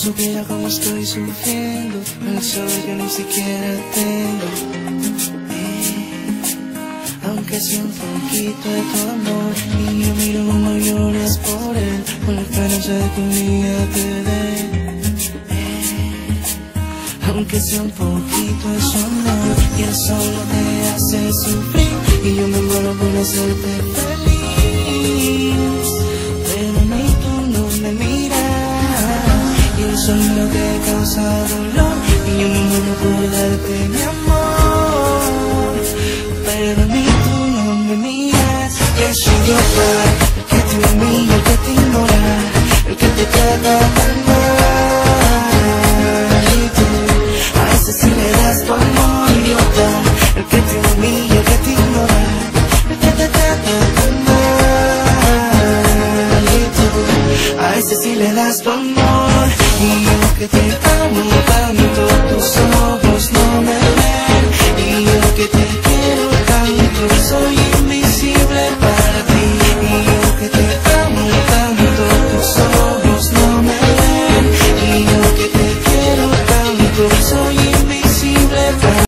supiera cómo estoy sufriendo con el sol que ni siquiera tengo. Aunque sea un poquito de tu amor, y yo miro como lloras por él, con la esperanza de que un día te dé. Aunque sea un poquito de su amor, y él solo te hace sufrir, y yo me muero por hacerte feliz. Pero a mí tú no me miras, y el sonido te causa dolor, y yo me muero por darte mi amor. Pero a mí tú no me miras, que soy yo, el que te humilla, el que te ignora, el que te trata tan mal. Y tú, a ese sí le das tu amor, idiota, el que te humilla, el que te ignora, el que te trata tan mal. Y tú, a ese sí le das tu amor, y yo que te amo,